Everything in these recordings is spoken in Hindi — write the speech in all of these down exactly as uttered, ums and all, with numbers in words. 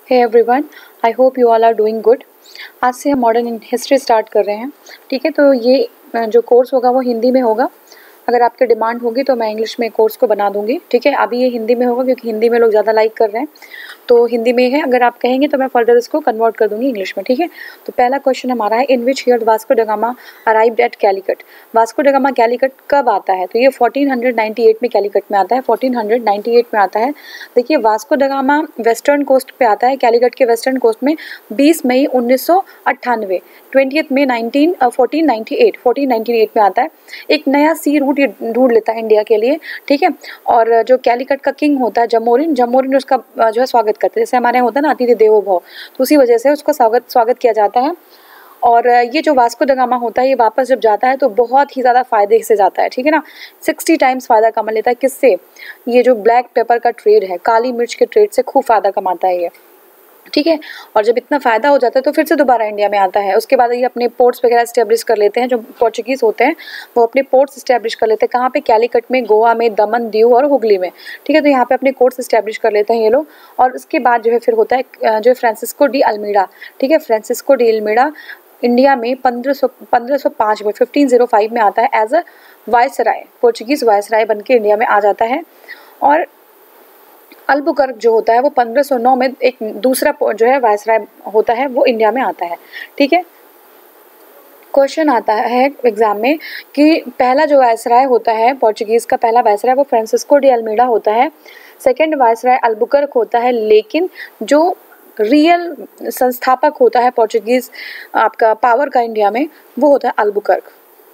Hey everyone, I hope you all are doing good. आज से हम मॉडर्न हिस्ट्री स्टार्ट कर रहे हैं। ठीक है, तो ये जो कोर्स होगा वो हिंदी में होगा। अगर आपकी डिमांड होगी तो मैं इंग्लिश में कोर्स को बना दूंगी। ठीक है, अभी ये हिंदी में होगा क्योंकि हिंदी में लोग ज़्यादा लाइक कर रहे हैं, तो हिंदी में है। अगर आप कहेंगे तो मैं फर्दर इसको कन्वर्ट कर दूंगी इंग्लिश में। ठीक है, तो पहला क्वेश्चन हमारा है, in which year Vasco da Gama arrived at Calicut. Vasco da Gama Calicut कब आता है? तो ये फोर्टीन नाइंटी एट में कैलीकट में आता है, फोर्टीन नाइंटी एट में आता है। देखिए, Vasco da gamma western coast पे आता है, कैलीकट के वेस्टर्न कोस्ट में बीस मई उन्नीस सौ अट्ठानवे, ट्वेंटियथ में nineteen fourteen ninety eight fourteen ninety eight में आता है। एक नया सी रूट ये ढूंढ लेता है इंडिया के लिए। ठीक है, और जो कैलीकट का किंग होता है जमोरिन, जमोरिन उसका जो है स्वागत करते हैं। जैसे हमारे यहाँ होता है ना अतिथि देवो भव, तो उसी वजह से उसका स्वागत स्वागत किया जाता है। और ये जो वास्को ड गामा होता है ये वापस जब जाता है तो बहुत ही ज़्यादा फायदे से जाता है। ठीक है ना, सिक्सटी टाइम्स फ़ायदा कमा लेता है। किससे? ये जो ब्लैक पेपर का ट्रेड है, काली मिर्च के ट्रेड से खूब फ़ायदा कमाता है ये। ठीक है, और जब इतना फ़ायदा हो जाता है तो फिर से दोबारा इंडिया में आता है। उसके बाद ये अपने पोर्ट्स वगैरह इस्टेब्लिश कर लेते हैं। जो पोर्चुगीज़ होते हैं वो अपने पोर्ट्स इस्टेब्लिश कर लेते हैं। कहाँ पे? कैलीकट में, गोवा में, दमन, दीव और हुगली में। ठीक है, तो यहाँ पे अपने कोर्ट्स इस्टेब्लिश कर लेते हैं ये लोग। और उसके बाद जो है फिर होता है जो फ्रांसिस्को डी अल्मीडा। ठीक है, फ्रांसिस्को डी अल्मीडा इंडिया में पंद्रह सौ पंद्रह सौ पाँच में फिफ्टीन जीरो फाइव में आता है as a viceroy, Portuguese viceroy बन के इंडिया में आ जाता है। और अल्बुकर्क जो होता है वो पंद्रह सौ नौ में एक दूसरा जो है वायसराय होता है, वो इंडिया में आता है। ठीक है, क्वेश्चन आता है एग्जाम में कि पहला जो वायसराय होता है पोर्चुगीज़ का, पहला वायसराय वो फ्रांसिस्को डी अल्मीडा होता है। सेकंड वायसराय अल्बुकर्क होता है, लेकिन जो रियल संस्थापक होता है पोर्चुगीज़ आपका पावर का इंडिया में, वो होता है अल्बुकर्क।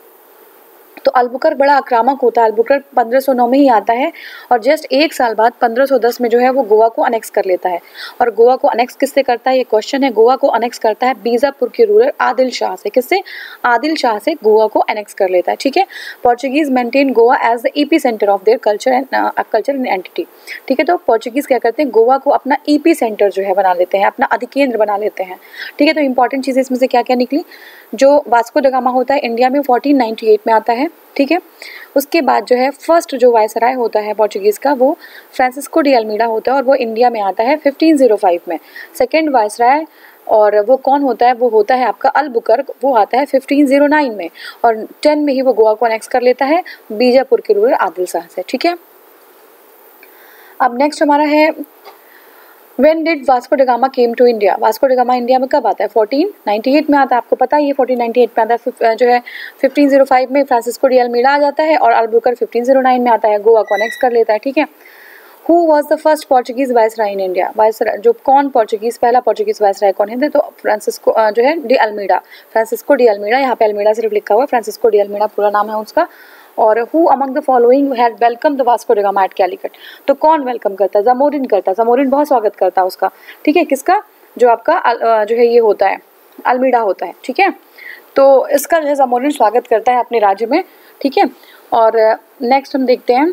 तो अल्बुकर्क बड़ा आक्रामक होता है। अल्बुकर्क पंद्रह सौ नौ में ही आता है और जस्ट एक साल बाद पंद्रह सौ दस में जो है वो गोवा को अनेक्स कर लेता है। और गोवा को अनेक्स किससे करता है, ये क्वेश्चन है। गोवा को अनेक्स करता है बीजापुर के रूलर आदिल शाह से। किससे? आदिल शाह से गोवा को अनेक्स कर लेता है। ठीक है, Portuguese maintain Goa as the EP centre of their culture and culture and entity. ठीक है, तो पोर्चुगीज क्या करते हैं, गोवा को अपना ईपी सेंटर जो है बना लेते हैं, अपना अधिकेंद्र बना लेते हैं। ठीक है, तो इंपॉर्टेंट चीज़ें इसमें से क्या क्या निकली? जो वास्को ड गामा होता है इंडिया में फोर्टीन नाइंटी एट में आता है। ठीक है, उसके बाद जो है फर्स्ट जो वायसराय होता है पोर्चुगीज़ का वो फ्रांसिस्को डी अल्मीडा होता है और वो इंडिया में आता है फिफ्टीन जीरो फाइव में। सेकेंड वायसराय और वो कौन होता है, वो होता है आपका अल्बुकर्क, वो आता है फिफ्टीन जीरो नाइन में। और टेन में ही वो गोवा को अनेक्स कर लेता है बीजापुर के रूलर आदिल शाह से। ठीक है, अब नेक्स्ट हमारा है, When did Vasco da Gama came to India? Vasco da Gama India में कब आता है? फोर्टीन नाइंटी एट में आता है। आपको पता है ये फोर्टीन नाइंटी एट में आता है। जो है फिफ्टीन जीरो फाइव में फ्रांसिस्को डी अल्मीडा आ जाता है और अल्बुकर्क फिफ्टीन जीरो नाइन में आता है, गोवा को अनेक्स कर लेता है। ठीक है, Who was the first Portuguese viceroy in India? Viceroy जो कौन पोर्चुगीज पहला पोर्चुगीज वायसराय कौन है? तो फ्रांसिस्को जो है de Almeida, Francisco de Almeida. यहाँ पे अल्मीडा सिर्फ लिखा हुआ है, फ्रांसिस्को डी अल्मीडा पूरा नाम है उसका। और who among the following had welcome the Vasco da Gama at Calicut? तो कौन वेलकम करता है? जमोरिन करता है। जमोरिन बहुत स्वागत करता है उसका। ठीक है, किसका? जो आपका जो है ये होता है अल्मीडा होता है। ठीक है, तो इसका जो है जमोरिन स्वागत करता है अपने राज्य में। ठीक है, और नेक्स्ट हम देखते हैं।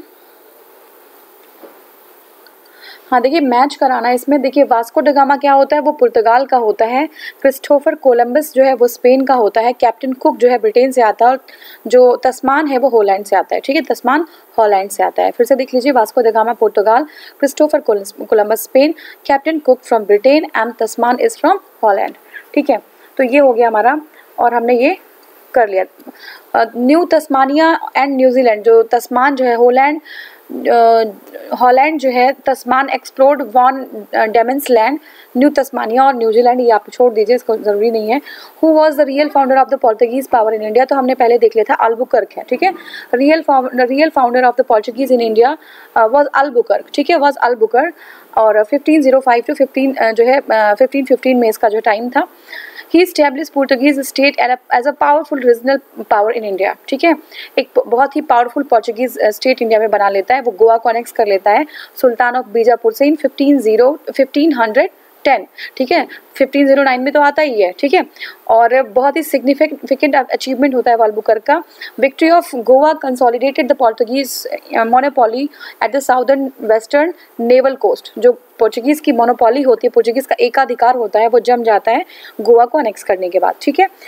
हाँ, देखिए मैच कराना इसमें। देखिए वास्को ड गामा क्या होता है, वो पुर्तगाल का होता है। क्रिस्टोफर कोलंबस जो है वो स्पेन का होता है। कैप्टन कुक जो है ब्रिटेन से आता है और जो तस्मान है वो हॉलैंड से आता है। ठीक है, तस्मान हॉलैंड से आता है। फिर से देख लीजिए, वास्को ड गामा पुर्तगाल, Christopher Columbus Spain, captain Cook from Britain and Tasman is from Holland. ठीक है, तो ये हो गया हमारा और हमने ये कर लिया। न्यू तस्मानिया एंड न्यूजीलैंड, जो तस्मान जो है हॉलैंड हॉलैंड जो है Tasman explored Van Diemen's land, new Tasmania और न्यूजीलैंड ये आप छोड़ दीजिए, इसको ज़रूरी नहीं है। Who was the real founder of the Portuguese power in India? तो हमने पहले देख लिया था, अल्बुकर्क है। ठीक है, real real founder of the Portuguese in India was Albuquerque. ठीक है, वाज अल्बुकर्क। और fifteen zero five to fifteen जो है फिफ्टीन फिफ्टीन में इसका जो टाइम था। ही established Portuguese state as a powerful regional power in India। ठीक है, एक बहुत ही पावरफुल पोर्चुगीज स्टेट इंडिया में बना लेता है। वो गोवा को अनेक्स कर लेता है सुल्तान ऑफ बीजापुर से in fifteen zero fifteen hundred ten. ठीक है, फिफ्टीन जीरो नाइन में तो आता ही है। ठीक है, और बहुत ही सिग्निफिकेंट अचीवमेंट होता है अल्बुकर्क का। Victory of Goa consolidated the Portuguese monopoly at the southern western naval coast. जो पोर्चुगीज की मोनोपोली होती है, पोर्चुगीज का एकाधिकार होता है, वो जम जाता है गोवा को अनेक्स करने के बाद। ठीक है,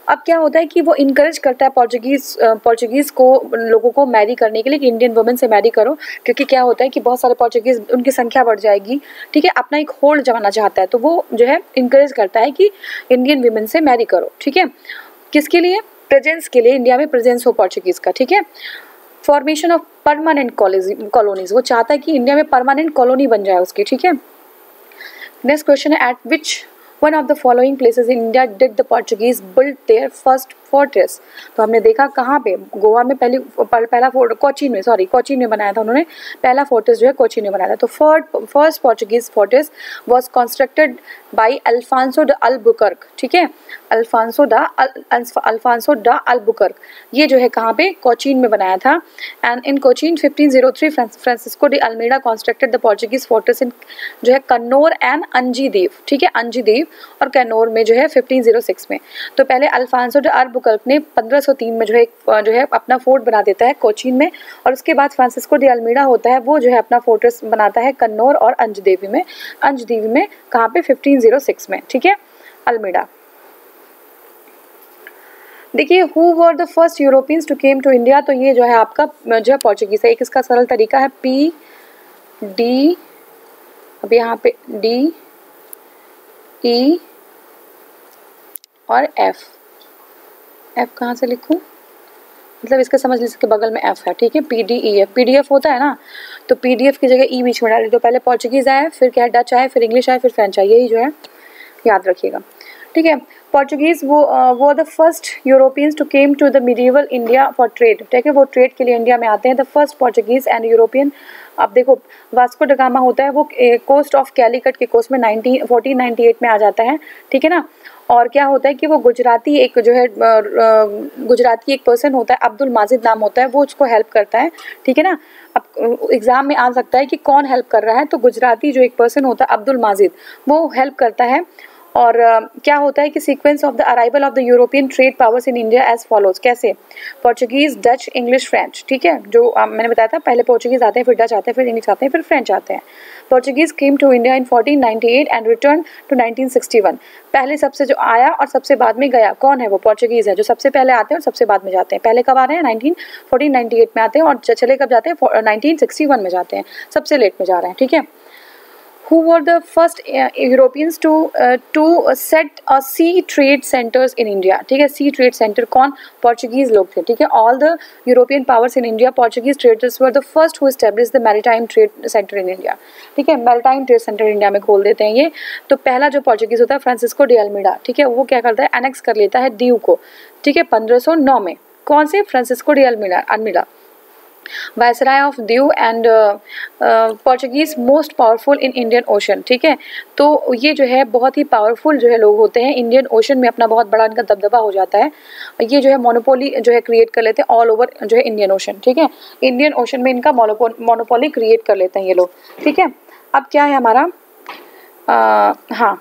अब क्या होता है कि वो इनकरेज करता है पोर्चुगीज़ पोर्चुगीज़ को लोगों को मैरी करने के लिए कि इंडियन वुमेन से मैरी करो, क्योंकि क्या होता है कि बहुत सारे पोर्चुगीज़ उनकी संख्या बढ़ जाएगी, ठीक है, अपना एक होल्ड जमाना चाहता है, तो वो जो है इनकरेज करता है कि इंडियन वुमेन से मैरी करो, ठीक है। किसके लिए? प्रेजेंस के लिए, इंडिया में प्रेजेंस हो पोर्चुगीज़ का, ठीक है। फॉर्मेशन ऑफ परमानेंट कॉलोनीज, वो चाहता है कि इंडिया में परमानेंट कॉलोनी बन जाए उसकी, ठीक है। नेक्स्ट क्वेश्चन है, at which one of the following places in India did the Portuguese build their first fortress. तो हमने देखा कहाँ पे, गोवा में पहली पहला फोर्ट कोचीन में, सॉरी कोचीन में बनाया था उन्होंने, पहला फोर्ट्रेस जो है कोचीन में बनाया था। तो first Portuguese fortress was constructed by Alfonso the Albuquerque, ठीक है, Alfonso the Alfonso the Albuquerque, ये जो है कहाँ पे, कोचीन में बनाया था। And in Cochin fifteen oh three Francisco de Almeida constructed the Portuguese fortress in जो है कन्नौर एंड अंजीदेव, ठीक है, अंजीदेव और कैनोर में जो है फिफ्टीन ओ सिक्स में। तो पहले अल्फांसो ड अल्बुकर्क ने पंद्रह सौ तीन में जो है जो है अपना फोर्ट बना देता है कोचीन में, और उसके बाद फ्रांसिस्को डी अल्मेडा होता है, वो जो है अपना फोर्ट्रेस बनाता है कन्नौर और अंजदेवी में, अंजदेवी में कहाँ पे, फिफ्टीन ओ सिक्स में, ठीक है, अल्मेडा। देखिए, who were the first Europeans to came to India, तो ये जो है आपका जो है पोर्चुगीज है। एक इसका सरल तरीका है पी डी, अब यहाँ पे डी ई और एफ, एफ कहाँ से लिखूँ, मतलब इसका समझ लीजिए इसके बगल में एफ है, ठीक है, P D E F, P D F होता है ना, तो पी डी एफ की जगह ई बीच में डाली, तो पहले पोर्चुगीज आए, फिर क्या डच आए, फिर इंग्लिश आए, फिर फ्रेंच आए, यही जो है याद रखिएगा, ठीक है। पोर्चुगीज वो वो the first Europeans to came to the medieval India for trade, ठीक है, वो ट्रेड के लिए इंडिया में आते हैं। The first Portuguese and European, अब देखो वास्को ड गामा होता है, वो कोस्ट ऑफ कैलिकट के कोस्ट में नाइनटीन फोर्टीन नाइन्टी एट में आ जाता है, ठीक है ना। और क्या होता है कि वो गुजराती एक जो है गुजराती एक पर्सन होता है, अब्दुल माजिद नाम होता है, वो उसको हेल्प करता है, ठीक है ना। अब एग्जाम में आ सकता है कि कौन हेल्प कर रहा है, तो गुजराती जो एक पर्सन होता है अब्दुल माजिद, वो हेल्प करता है। और uh, क्या होता है कि sequence of the arrival of the European trade powers in India as follows, कैसे, पोर्चुगीज, डच, इंग्लिश, फ्रेंच, ठीक है, जो uh, मैंने बताया था पहले पोर्चुगीज आते हैं, फिर डच आते हैं, फिर इंग्लिश आते हैं, फिर फ्रेंच आते हैं। Portuguese came to India in fourteen ninety eight and return to nineteen sixty one, पहले सबसे जो आया और सबसे बाद में गया कौन है, वो पोर्चुगीज है, जो सबसे पहले आते हैं और सबसे बाद में जाते हैं। पहले कब आ रहे हैं, नाइनटीन फोर्टीन नाइन्टी एट में आते हैं, और चले कब जाते हैं, नाइनटीन सिक्सटी वन में जाते हैं, सबसे लेट में जा रहे हैं, ठीक है। Who were the first uh, Europeans to uh, to set a sea trade centers in India, ठीक है, sea trade center कौन, पोर्चुगीज लोग थे, ठीक है। All the European powers in India, Portuguese traders were the first who established the maritime trade center in India, ठीक है, maritime trade center इंडिया में खोल देते हैं ये। तो पहला जो पोर्चुगीज होता है फ्रांसिस्को डी अल्मेडा, ठीक है, वो क्या करता है, एनेक्स कर लेता है दीव को, ठीक है, पंद्रह सौ नौ में, कौन से, Francisco de Almeida Almeida viceroy of Diu and Portuguese most powerful in Indian Ocean, ठीक है। तो ये जो है बहुत ही पावरफुल जो है लोग होते हैं, इंडियन ओशन में अपना बहुत बड़ा इनका दबदबा हो जाता है, ये जो है मोनोपोली जो है क्रिएट कर लेते हैं ऑल ओवर जो है इंडियन ओशन, ठीक है, इंडियन ओशन में इनका मोनोपोली क्रिएट कर लेते हैं ये लोग, ठीक है। अब क्या है हमारा, आ, हाँ,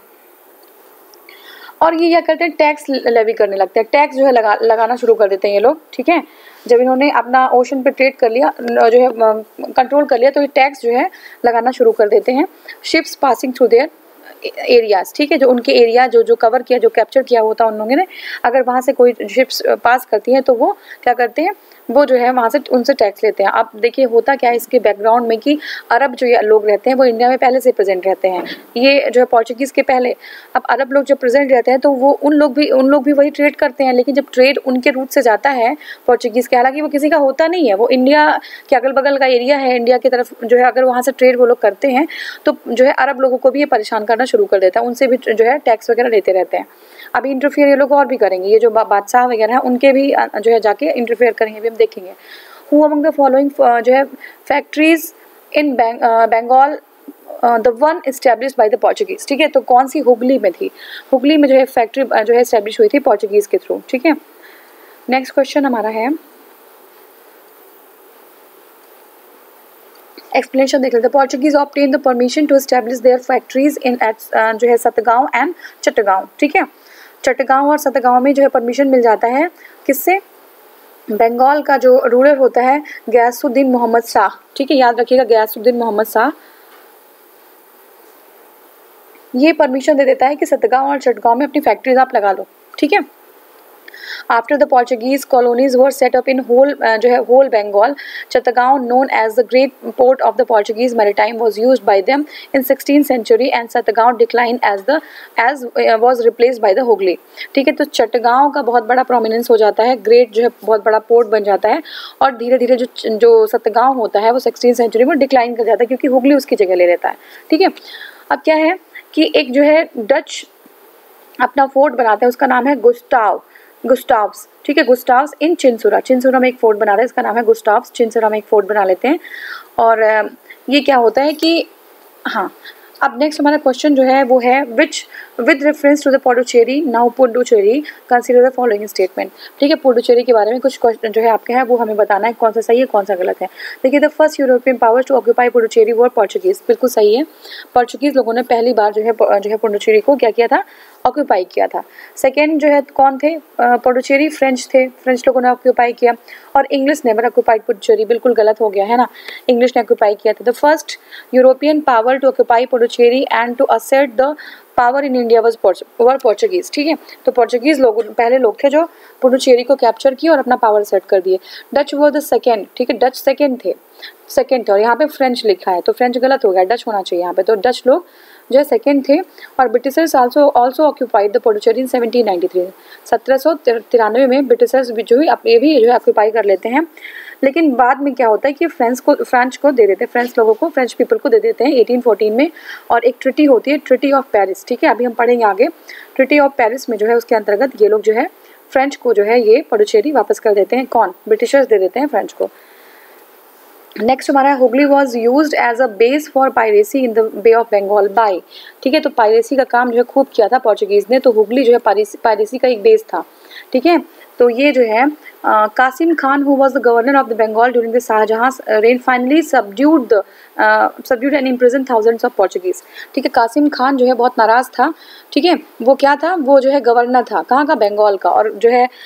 और ये क्या करते हैं, टैक्स लेवी करने लगते हैं, टैक्स जो है लगा लगाना शुरू कर देते हैं ये लोग, ठीक है। जब इन्होंने अपना ओशन पे ट्रेड कर लिया, जो है कंट्रोल कर लिया, तो ये टैक्स जो है लगाना शुरू कर देते हैं। Ships passing through their areas, ठीक है, जो उनके एरिया जो जो कवर किया, जो कैप्चर किया होता है उन लोगों ने, अगर वहाँ से कोई शिप्स पास करती हैं तो वो क्या करते हैं, वो जो है वहाँ से उनसे टैक्स लेते हैं। अब देखिए होता क्या है इसके बैकग्राउंड में कि अरब जो ये लोग रहते हैं वो इंडिया में पहले से प्रेजेंट रहते हैं, ये जो है पोर्चुगीज़ के पहले। अब अरब लोग जब प्रेजेंट रहते हैं तो वो उन लोग भी उन लोग भी वही ट्रेड करते हैं, लेकिन जब ट्रेड उनके रूट से जाता है पोर्चुगीज़ के, हालांकि वो किसी का होता नहीं है, वो इंडिया के अगल बगल का एरिया है, इंडिया की तरफ जो है अगर वहाँ से ट्रेड वो लोग करते हैं तो जो है अरब लोगों को भी ये परेशान करना शुरू कर देता है, उनसे भी जो है टैक्स वगैरह लेते रहते हैं। अभी इंटरफेयर ये लोग और भी करेंगे, ये जो बादशाह वगैरह हैं उनके भी जो है जाके इंटरफेयर करेंगे, भी हम देखेंगे। हु अमंग द फॉलोइंग जो है factories in Bengal the one established by the Portuguese, ठीक है, तो कौन सी, हुगली में थी, हुगली में जो है फैक्ट्री जो है एस्टेब्लिश हुई थी पोर्चुगीज के थ्रू, ठीक है। नेक्स्ट क्वेश्चन हमारा है, एक्सप्लेनेशन देख लेते हैं। Portuguese obtain the permission to establish their factories in जो है सतगांव एंड चट्टगांव, ठीक है, चट्टगांव और सतगांव में जो है परमिशन मिल जाता है, किससे, बंगाल का जो रूलर होता है गयासुद्दीन मोहम्मद शाह, ठीक है, याद रखिएगा गयासुद्दीन मोहम्मद शाह, ये परमिशन दे देता है कि सतगांव और चट्टगांव में अपनी फैक्ट्रीज आप लगा लो, ठीक है। After the Portuguese colonies were set up in whole जो है whole Bengal, Chittagong known as the great port of the Portuguese maritime was used by them in sixteen century and Chittagong decline as the as was replaced by the Hooghly. ठीक है, तो चित्तगांव का बहुत बड़ा प्रोमिनेंस हो जाता है, ग्रेट जो है बहुत बड़ा पोर्ट बन जाता है और धीरे धीरे जो जो चित्तगांव होता है वो सिक्सटीन सेंचुरी में डिक्लाइन कर जाता है क्योंकि हुगली उसकी जगह ले लेता है। ठीक है, अब क्या है कि एक जो है डच अपना फोर्ट बनाता है, उसका नाम है गुस्टाव गुस्टाव्स। ठीक है, गुस्टाव्स इन चिंसुरा, चिंसुरा में एक फोर्ट बना रहा है, इसका नाम है गुस्टाव्स, चिंसुरा में एक फोर्ट बना लेते हैं। और ये क्या होता है कि हाँ, अब नेक्स्ट हमारा क्वेश्चन जो है वो है which with reference to the Puducherry now Puducherry consider the following statement. ठीक है, पुडुचेरी के बारे में कुछ क्वेश्चन जो है आपके हैं वो हमें बताना है कौन सा सही है कौन सा गलत है। देखिए, the first European power to occupy Puducherry were Portuguese, बिल्कुल सही है, पोर्चुगीज लोगों ने पहली बार जो है जो है पुडुचेरी को क्या किया था, ऑक्यूपाई किया था। सेकेंड जो है कौन थे, पुडुचेरी फ्रेंच थे, फ्रेंच लोगों ने ऑक्यूपाई किया। और इंग्लिश नेवर ऑक्यूपाइड पुडुचेरी, बिल्कुल गलत हो गया है ना, इंग्लिश ने ऑक्यूपाई किया था। The first European power to occupy Puducherry and to assert the power in India was were Portuguese. ठीक है, तो पोर्चुगीज लोग पहले लोग थे जो पुडुचेरी को कैप्चर किए और अपना पावर सेट कर दिए। डच वो द सेकेंड, ठीक है, डच सेकेंड थे सेकेंड थे और यहाँ पे फ्रेंच लिखा है तो फ्रेंच गलत हो गया, डच होना चाहिए यहाँ पे, तो डच लोग जो है सेकेंड थे। और Britishers also also occupied the Puducherry in seventeen ninety three, सत्रह सौ तिरानवे में ब्रिटिशर्स जो ही ये भी जो है ऑक्यूपाई कर लेते हैं। लेकिन बाद में क्या होता है कि फ्रेंच को फ्रेंच को दे देते हैं, फ्रेंच लोगों को, फ्रेंच पीपल को दे देते हैं एटीन फोर्टीन में। और एक ट्रिटी होती है, ट्रिटी ऑफ पेरिस। ठीक है, अभी हम पढ़ेंगे आगे, ट्रिटी ऑफ पेरिस में जो है उसके अंतर्गत ये लोग जो है फ्रेंच को जो है ये पुडुचेरी वापस कर देते हैं। कौन, ब्रिटिशर्स दे देते हैं फ्रेंच को। नेक्स्ट हमारा Hooghly was use as a base for piracy in the Bay of Bengal by. ठीक है, तो पायरेसी का काम जो है खूब किया था पोर्चुगीज ने, तो हुगली जो है पायरेसी का एक बेस था। ठीक है, तो ये जो है Qasim Khan who was the governor of the Bengal during the Shahjahan reign finally subdued the subdued and imprison thousands of Portuguese. ठीक है, कासिम खान जो है बहुत नाराज था। ठीक है, वो क्या था, वो जो है गवर्नर था, कहाँ का, बंगाल का। और जो है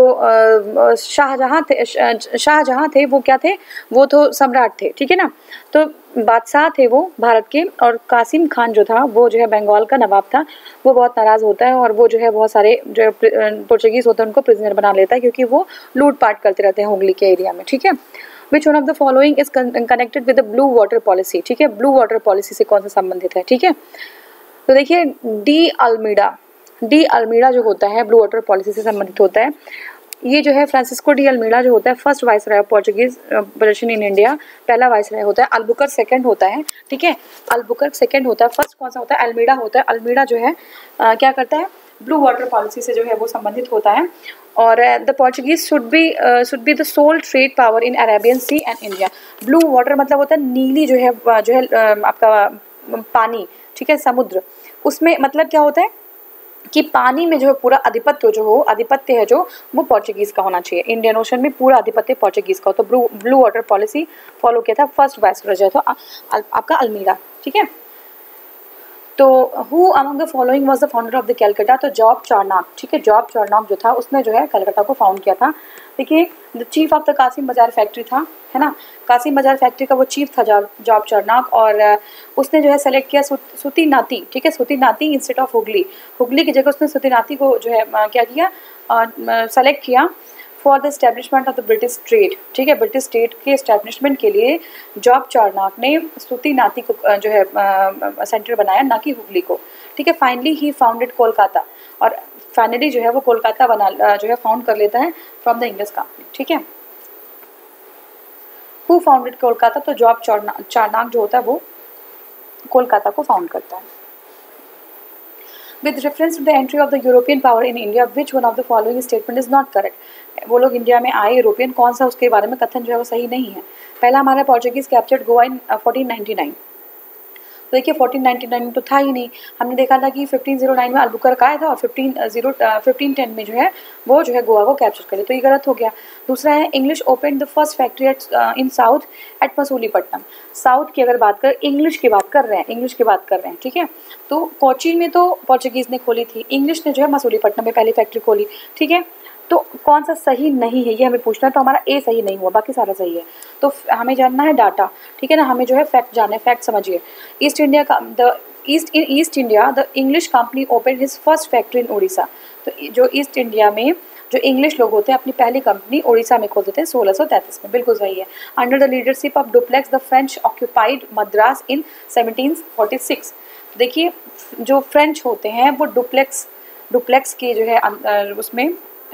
जो शाहजहां थे शाहजहां थे वो क्या थे, वो तो सम्राट थे। ठीक है ना, तो बादशाह थे वो भारत के। और कासिम खान जो था वो जो है बंगाल का नवाब था। वो बहुत नाराज़ होता है और वो जो है बहुत सारे जो पोर्चुगीज होते हैं उनको प्रिजनर बना लेता है क्योंकि वो लूटपाट करते रहते हैं हुगली के एरिया में। ठीक है, which one of the following is connected with the blue water policy. ठीक है, ब्लू वाटर पॉलिसी से कौन सा संबंधित है। ठीक है, तो देखिए डी अल्मीडा, डी अल्मीडा जो होता है ब्लू वाटर पॉलिसी से संबंधित होता है। ये जो है फ्रांसिस्को डी अल्मीडा जो होता है first viceroy Portuguese position in India, पहला वाइस राय होता है। अल्बुकर्क सेकंड होता है। ठीक है, अल्बुकर्क सेकंड होता है। फर्स्ट कौन सा होता है, अल्मीडा होता है। अल्मीडा जो है आ, क्या करता है, ब्लू वाटर पॉलिसी से जो है वो संबंधित होता है। और the Portuguese should be should be the sole trade power in Arabian Sea and India. Blue water मतलब होता है नीली जो है जो है आपका पानी। ठीक है, समुद्र, उसमें मतलब क्या होता है कि पानी में जो है पूरा आधिपत्य जो हो आधिपत्य है जो वो पोर्चुगीज का होना चाहिए। इंडियन ओशन में पूरा आधिपत्य पोर्चुगीज का हो, तो blue blue water policy follow किया था फर्स्ट वाइसरॉय जो था आपका अल्मीडा। ठीक है, तो who among the following was the founder of the Calcutta, तो जॉब चारनाक। ठीक है, जॉब चारनाक जो था उसने जो है कलकत्ता को फाउंड किया था। देखिए, the chief of the Kasimbazar factory था, है ना, कासिम बाजार फैक्ट्री का वो चीफ था जॉब जॉब चारनाक। और उसने जो है सेलेक्ट किया सूती नाती। ठीक है, सूती नाती इंस्टेड ऑफ हुगली, हुगली की जगह उसने सूती नाती को जो है क्या किया, सेलेक्ट किया for the establishment of the British trade. ठीक है, ब्रिटिश ट्रेड के एस्टेब्लिशमेंट के लिए जॉब चारनाक ने सूती नाती को जो है सेंटर बनाया, ना कि हुगली को। ठीक है, फाइनली ही फाउंडेड कोलकाता, और फाइनली जो है वो कोलकाता बना जो है फाउंड कर लेता है फ्रॉम द इंग्लिश कंपनी। ठीक है, हु फाउंडेड कोलकाता, तो जॉब चारनाक चारनाक जो होता है वो कोलकाता को फाउंड करता है। With reference to the entry of the European power in India, which one of the following statement is not correct? वो लोग इंडिया में आए यूरोपियन, कौन सा उसके बारे में कथन जो है वो सही नहीं है। पहला हमारा Portuguese captured Goa in fourteen ninety nine. तो देखिए फोर्टीन नाइंटी नाइन में तो था ही नहीं, हमने देखा था कि फिफ्टीन ओ नाइन में अल्बुकर्क आया था और फिफ्टीन ज़ीरो फिफ्टीन टेन में जो है वो जो है गोवा को कैप्चर करे, तो ये गलत हो गया। दूसरा है English open the first factory at in south at Masulipatnam. South की अगर बात कर, इंग्लिश की बात कर रहे हैं, इंग्लिश की बात कर रहे हैं। ठीक है, तो कोचीन में तो पोर्चुगीज ने खोली थी, इंग्लिश ने जो है मसूलीपट्टनम में पहली फैक्ट्री खोली। ठीक है, तो कौन सा सही नहीं है ये हमें पूछना है, तो हमारा ए सही नहीं हुआ, बाकी सारा सही है। तो हमें जानना है डाटा। ठीक है ना, हमें जो है फैक्ट जानना है, फैक्ट समझिए। ईस्ट इंडिया का the east in East India the English company open his first factory in Orissa. तो जो ईस्ट इंडिया में जो इंग्लिश लोग होते हैं अपनी पहली कंपनी उड़ीसा में खोल देते हैं सोलह सौ तैंतीस में, बिल्कुल सही है। Under the leadership of Dupleix the French occupied Madras in seventeen forty six. देखिए जो फ्रेंच होते हैं वो डुप्लेक्स डुप्लेक्स की जो है उसमें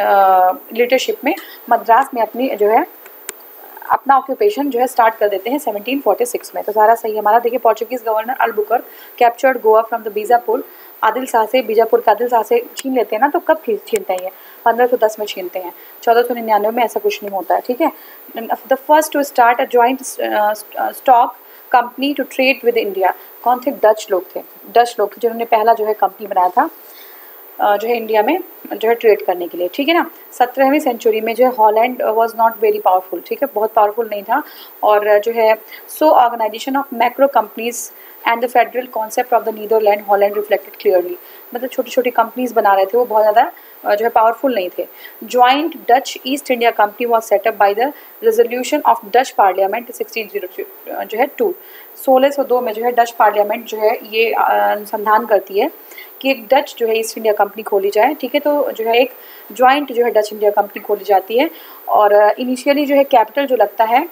लीडरशिप में मद्रास में अपनी जो है अपना ऑक्यूपेशन जो है स्टार्ट कर देते हैं सेवनटीन फोर्टी सिक्स में। तो सारा सही है हमारा। देखिए Portuguese governor Albuquerque captured Goa from the Bijapur, Adil Shah से बीजापुर का आदिल शाह से छीन लेते हैं ना, तो कब छीनते हैं ये पंद्रह सौ दस में छीनते हैं, चौदह सौ निन्यानवे में ऐसा कुछ नहीं होता है, ठीक है। The first to start a joint stock company to trade with India, कौन थे? डच लोग थे, डच लोग थे जिन्होंने पहला जो है कंपनी बनाया था जो है इंडिया में जो है ट्रेड करने के लिए, ठीक है ना। सत्रहवीं सेंचुरी में जो है Holland was not very powerful, ठीक है, बहुत पावरफुल नहीं था। और जो है सो organisation of macro companies and the federal concept of the Netherland Holland reflected clearly, मतलब छोटी छोटी कंपनीज बना रहे थे, वो बहुत ज़्यादा जो है पावरफुल नहीं थे। Joint Dutch East India company was set up by the resolution of Dutch parliament sixteen zero जो है टू, सोलह सौ दो में जो है डच पार्लियामेंट जो है ये अनुसंधान करती है कि एक डच जो है ईस्ट इंडिया कंपनी खोली जाए, ठीक है। तो जो है एक ज्वाइंट जो है डच इंडिया कंपनी खोली जाती है और इनिशियली जो है कैपिटल जो लगता है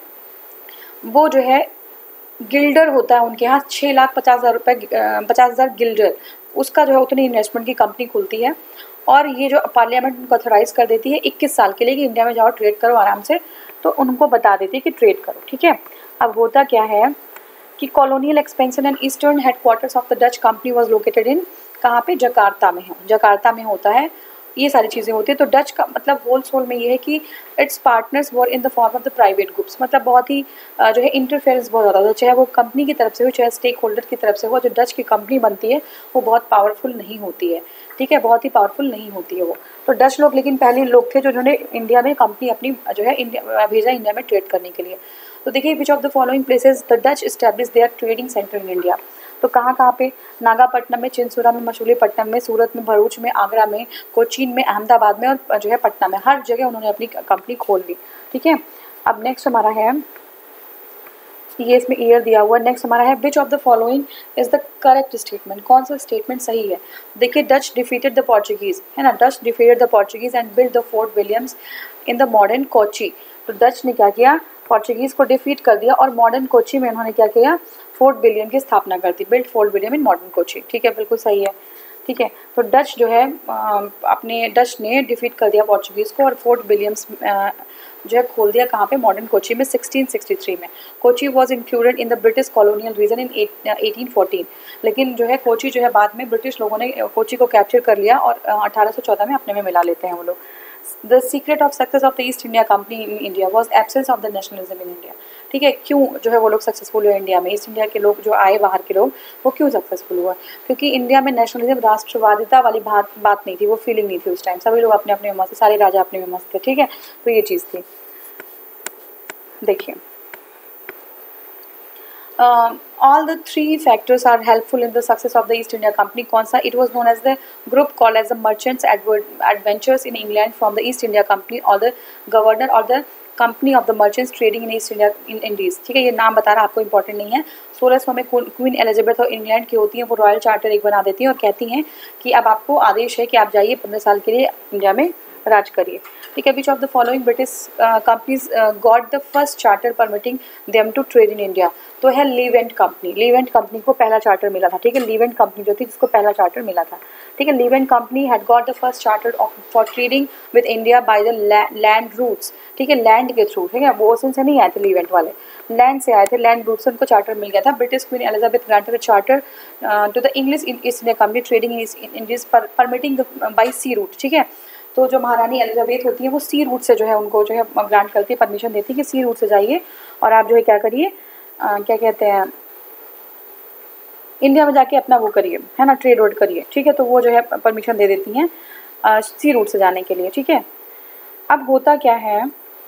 वो जो है गिल्डर होता है उनके यहाँ, छः लाख पचास हज़ार रुपये पचास हज़ार गिल्डर, उसका जो है उतनी इन्वेस्टमेंट की कंपनी खुलती है। और ये जो पार्लियामेंट उनको ऑथोराइज कर देती है इक्कीस साल के लिए कि इंडिया में जाओ ट्रेड करो आराम से, तो उनको बता देती है कि ट्रेड करो, ठीक है। अब होता क्या है कि colonial expansion and eastern headquarters of the Dutch company was located in, कहाँ पे? जकार्ता में है, जकार्ता में होता है, ये सारी चीज़ें होती है। तो डच का मतलब होल सोल में ये है कि its partners were in the form of the private groups, मतलब बहुत ही जो है इंटरफेरेंस बहुत ज़्यादा होता है, चाहे वो कंपनी की तरफ से हो चाहे स्टेक होल्डर की तरफ से हो। जो डच की कंपनी बनती है वो बहुत पावरफुल नहीं होती है, ठीक है, बहुत ही पावरफुल नहीं होती है वो। तो डच लोग लेकिन पहले लोग थे जो जिन्होंने इंडिया में कंपनी अपनी जो है इंडिया भेजा इंडिया में ट्रेड करने के लिए। तो देखिए which of the following places the Dutch establish their trading centre in India, तो कहाँ कहाँ पे? नागापट्टनम में, चिंसुरा में, मछलीपट्टनम में, सूरत में, भरूच में, आगरा में, कोचीन में, अहमदाबाद में और जो है पटना में, हर जगह उन्होंने अपनी कंपनी खोल ली, ठीक है। अब नेक्स्ट हमारा है, ये इसमें ईयर दिया हुआ। नेक्स्ट हमारा है which of the following is the correct statement, कौन सा स्टेटमेंट सही है? देखिए डच डिफीटेड द पोर्चुगीज, है ना, Dutch defeated the Portuguese and build the fort Williams in the modern Kochi. तो डच ने क्या किया? पोर्चुगीज को डिफीट कर दिया और मॉडर्न कोची में उन्होंने क्या किया? फोर्ट विलियम की स्थापना कर दी, build Fort William in modern Kochi, ठीक है, बिल्कुल सही है, ठीक है। तो डच जो है अपने डच ने डिफीट कर दिया पोर्चुगीज़ को और फोर्ट विलियम्स जो है खोल दिया, कहाँ पे? मॉडर्न कोची में सिक्सटीन सिक्सटी थ्री में। Kochi was included in the British colonial region in eighteen fourteen, लेकिन जो है कोची जो है बाद में ब्रिटिश लोगों ने कोची को कैप्चर कर लिया और अठारह सौ चौदह में अपने में मिला लेते हैं वो लोग। The secret of success of the East India company in India was absence of the nationalism in India, ठीक है। क्यों जो है वो लोग सक्सेसफुल हुए इंडिया में? ईस्ट इंडिया के लोग जो आए बाहर के लोग, वो क्यों सक्सेसफुल हुआ? क्योंकि इंडिया में नेशनलिज्म, राष्ट्रवादिता वाली बात बात नहीं थी, वो फीलिंग नहीं थी उस टाइम, सभी लोग अपने अपने में मस्त थे, सारे राजा अपने में मस्त थे, ठीक है। तो ये चीज़ थी। देखिए all the three factors are helpful in the success of the East India company, कौन सा? It was known as the group called as the merchants adventures in England from the East India company और द गवर्नर और the company of the merchants trading in East India in Indies, ठीक है। ये नाम बता रहा आपको इंपॉर्टेंट नहीं है। सोलह सौ में क्वीन एलिजाबेथ और इंग्लैंड की होती हैं, वो रॉयल चार्टर एक बना देती हैं और कहती हैं कि अब आपको आदेश है कि आप जाइए पंद्रह साल के लिए इंडिया में राज करिए, ठीक है। Which of the following British companies got the first charter permitting them to trade in India, तो है लीवेंट कंपनी। लीवेंट कंपनी को पहला चार्टर मिला था, ठीक है, लीवेंट कंपनी जो थी जिसको पहला चार्टर मिला था, ठीक है। Levant company had got the first charter for trading with India by the land routes, ठीक है, लैंड के थ्रू, ठीक है, वो ओशन से नहीं आए थे लीवेंट वाले, लैंड से आए थे, लैंड रूट से उनको चार्टर मिल गया था। British Queen Elizabeth granted charter to the English East India company trading in Indies permitting by sea route, ठीक है। तो जो महारानी एलिजाबेथ होती है वो सी रूट से जो है उनको जो है ग्रांट करती है, परमिशन देती है कि सी रूट से जाइए और आप जो है क्या करिए, क्या कहते हैं, इंडिया में जाके अपना वो करिए, है ना, ट्रेड रोड करिए, ठीक है। तो वो जो है परमिशन दे देती हैं सी रूट से जाने के लिए, ठीक है। अब होता क्या है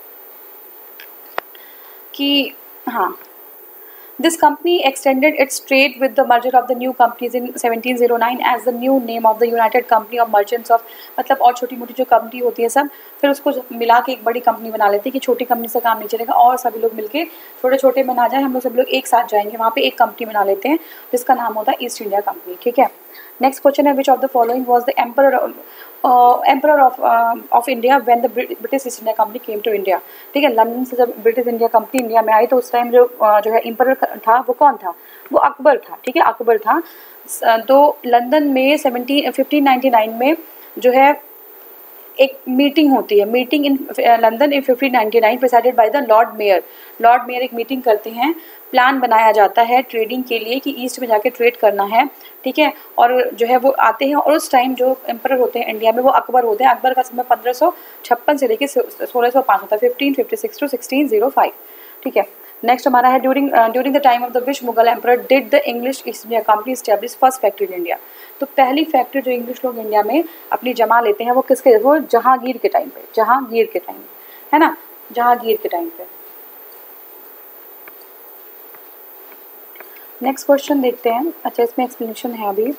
कि हाँ, this company extended its trade with the merger of the new companies in seventeen oh nine as the new name of the United Company of Merchants of, मतलब और छोटी मोटी जो कंपनी होती है सब फिर उसको मिला के एक बड़ी कंपनी बना लेते हैं कि छोटी कंपनी से काम नहीं चलेगा और सभी लोग मिलके छोटे छोटे में ना जाए, हम लोग सब लोग एक साथ जाएंगे, वहाँ पे एक कंपनी बना लेते हैं जिसका नाम होता है ईस्ट इंडिया कंपनी, ठीक है। नेक्स्ट क्वेश्चन है which of the following was the emperor emperor of of India when the British East India company came to India. ठीक है, लंदन से जब ब्रिटिश इंडिया कंपनी इंडिया में आई तो उस टाइम जो uh, जो है एम्पर था वो कौन था, वो अकबर था। ठीक है, अकबर था। तो लंदन में सेवनटीन फिफ्टीन नाइन्टी नाइन में जो है एक मीटिंग होती है, meeting in London in fifteen ninety nine presided by the Lord Mayor. Lord Mayor एक मीटिंग करते हैं, प्लान बनाया जाता है ट्रेडिंग के लिए कि ईस्ट में जाके ट्रेड करना है। ठीक है, और जो है वो आते हैं और उस टाइम जो एम्पर होते हैं इंडिया में वो अकबर होते हैं। अकबर का समय पंद्रह सौ छप्पन से लेकर सोलह सौ पाँच होता है, fifteen fifty six to sixteen zero five. ठीक है, नेक्स्ट हमारा है during during the time of the which Mughal emperor did the English East India company establish first factory in India. तो पहली फैक्ट्री जो इंग्लिश लोग इंडिया में अपनी जमा लेते हैं वो किसके, वो जहांगीर के टाइम पे, जहांगीर के टाइम है ना, जहांगीर के टाइम पे। नेक्स्ट क्वेश्चन देखते हैं। अच्छा, इसमें एक्सप्लेनेशन है अभी,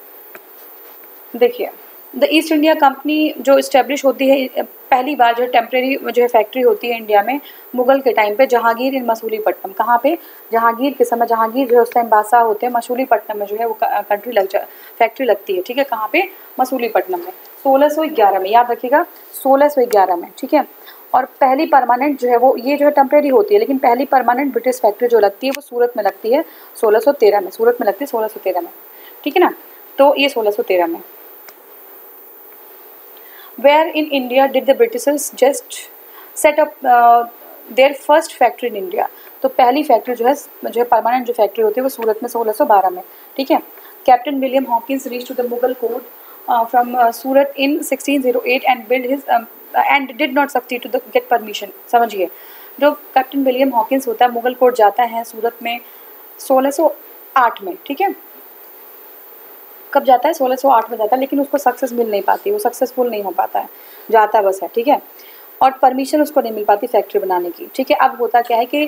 देखिए द ईस्ट इंडिया कंपनी जो इस्टेब्लिश होती है पहली बार, जो टेम्प्रेरी जो है फैक्ट्री होती है इंडिया में मुगल के टाइम पे, जहांगीर इन मसूलीपट्टनम। कहाँ पे, जहांगीर के समय, जहांगीर जो है उस टाइम बादशाह होते हैं, मसूलीपट्टनम में जो है वो कंट्री लग जा फैक्ट्री लगती है। ठीक है, कहाँ पे, मसूलीपट्टनम में, सोलह सौ ग्यारह में, याद रखिएगा सोलह सौ ग्यारह में। ठीक है, और पहली परमानेंट जो है वो ये जो है टेम्प्रेरी होती है, लेकिन पहली परमानेंट ब्रिटिश फैक्ट्री जो लगती है वो सूरत में लगती है सोलह सौ तेरह में, सूरत में लगती है सोलह सौ तेरह में। ठीक है ना, तो ये सोलह सौ तेरह में। Where in India did the Britishers just set up uh, their first factory in India? तो पहली फैक्ट्री जो है जो है परमानेंट जो फैक्ट्री होती है वो सूरत में सोलह सौ बारह में। ठीक है, captain William Hawkins reach to the Mughal court from Surat in sixteen oh eight and build his and did not succeed to the get permission. समझिए, जो कैप्टन विलियम हॉकिंस होता है मुगल कोर्ट जाता है सूरत में सोलह सौ आठ में। ठीक है, कब जाता है, सोलह सौ आठ में जाता है, लेकिन उसको सक्सेस मिल नहीं पाती, वो सक्सेसफुल नहीं हो पाता है, जाता बस है। ठीक है, और परमिशन उसको नहीं मिल पाती फैक्ट्री बनाने की। ठीक है, अब होता क्या है कि